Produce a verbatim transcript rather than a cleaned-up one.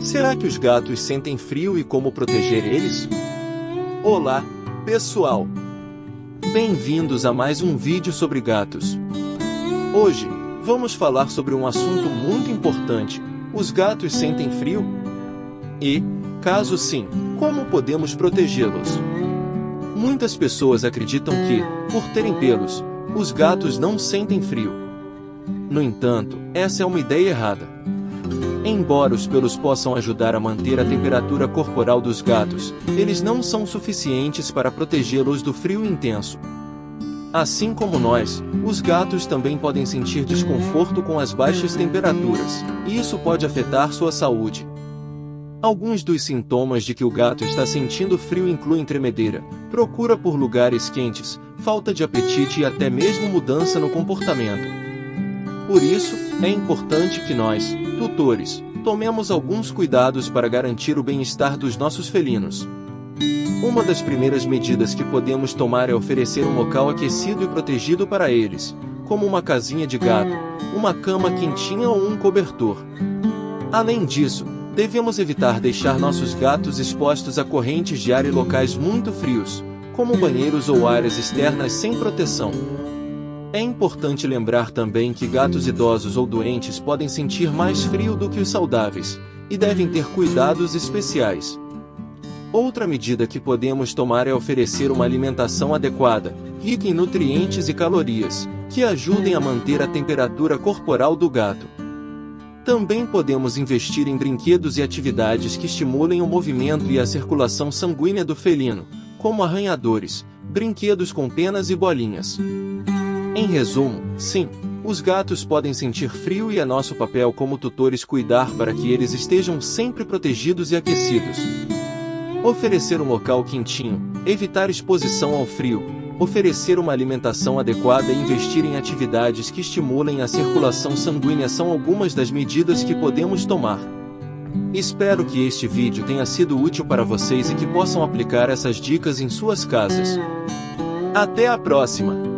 Será que os gatos sentem frio e como proteger eles? Olá, pessoal! Bem-vindos a mais um vídeo sobre gatos. Hoje, vamos falar sobre um assunto muito importante. Os gatos sentem frio? E, caso sim, como podemos protegê-los? Muitas pessoas acreditam que, por terem pelos, os gatos não sentem frio. No entanto, essa é uma ideia errada. Embora os pelos possam ajudar a manter a temperatura corporal dos gatos, eles não são suficientes para protegê-los do frio intenso. Assim como nós, os gatos também podem sentir desconforto com as baixas temperaturas, e isso pode afetar sua saúde. Alguns dos sintomas de que o gato está sentindo frio incluem tremedeira, procura por lugares quentes, falta de apetite e até mesmo mudança no comportamento. Por isso, é importante que nós, tutores, tomemos alguns cuidados para garantir o bem-estar dos nossos felinos. Uma das primeiras medidas que podemos tomar é oferecer um local aquecido e protegido para eles, como uma casinha de gato, uma cama quentinha ou um cobertor. Além disso, devemos evitar deixar nossos gatos expostos a correntes de ar e locais muito frios, como banheiros ou áreas externas sem proteção. É importante lembrar também que gatos idosos ou doentes podem sentir mais frio do que os saudáveis, e devem ter cuidados especiais. Outra medida que podemos tomar é oferecer uma alimentação adequada, rica em nutrientes e calorias, que ajudem a manter a temperatura corporal do gato. Também podemos investir em brinquedos e atividades que estimulem o movimento e a circulação sanguínea do felino, como arranhadores, brinquedos com penas e bolinhas. Em resumo, sim, os gatos podem sentir frio e é nosso papel como tutores cuidar para que eles estejam sempre protegidos e aquecidos. Oferecer um local quentinho, evitar exposição ao frio, oferecer uma alimentação adequada e investir em atividades que estimulem a circulação sanguínea são algumas das medidas que podemos tomar. Espero que este vídeo tenha sido útil para vocês e que possam aplicar essas dicas em suas casas. Até a próxima!